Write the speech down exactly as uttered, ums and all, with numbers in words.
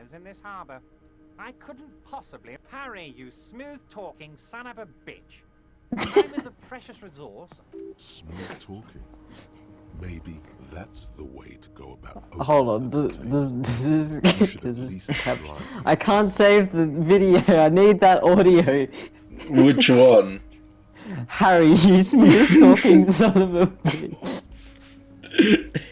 civilians in this harbor. I couldn't possibly... Harry, you smooth-talking son of a bitch. Time is a precious resource. Smooth talking. Maybe that's the way to go about. Hold on, the this, this, this, this is cap I can't save the video, I need that audio. Which one? Harry, you smooth talking son of a bitch.